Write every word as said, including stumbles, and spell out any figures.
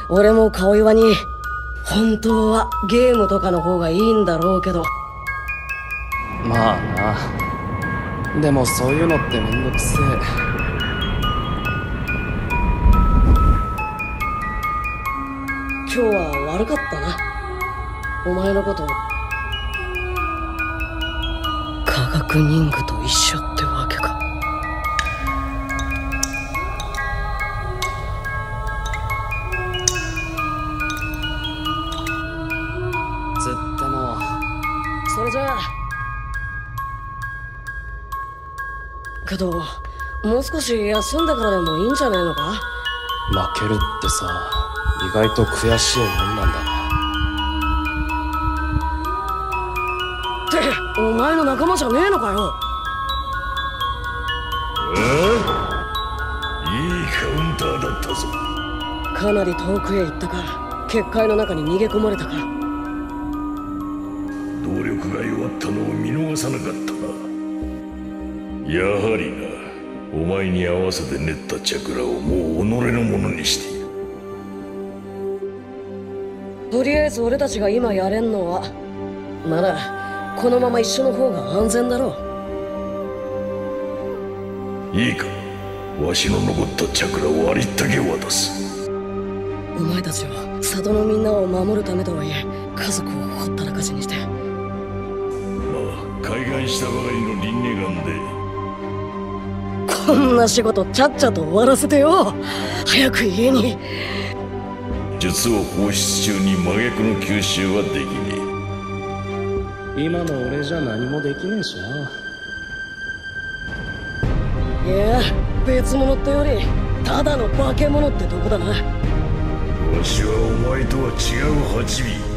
俺も顔岩に本当はゲームとかの方がいいんだろうけど。 まあな。でもそういうのってめんどくせえ。 今日は悪かったな。お前のこと科学忍具と一緒ってわけか。 つってもそれじゃあけどもう少し休んでからでもいいんじゃねえのか。 負けるってさ、意外と悔しいもんなんだな。 ってお前の仲間じゃねえのかよ。 ああ、いいカウンターだったぞ。 かなり遠くへ行ったか、結界の中に逃げ込まれたか。 動力が弱ったのを見逃さなかったな。やはりな、お前に合わせて練ったチャクラをもう己のものにしている。 とりあえず俺たちが今やれんのは、ならこのまま一緒の方が安全だろう。いいか、わしの残ったチャクラをありったけ渡す。 お前たちは里のみんなを守るためとはいえ、家族をほったらかしにして。 まあ開眼したばかりの輪廻眼でこんな仕事ちゃっちゃと終わらせてよ。早く家に。 術を放出中に真逆の吸収はできねえ。今の俺じゃ何もできねえしな。 いや、別物ってよりただの化け物ってとこだな。 え。わしはお前とは違う八尾。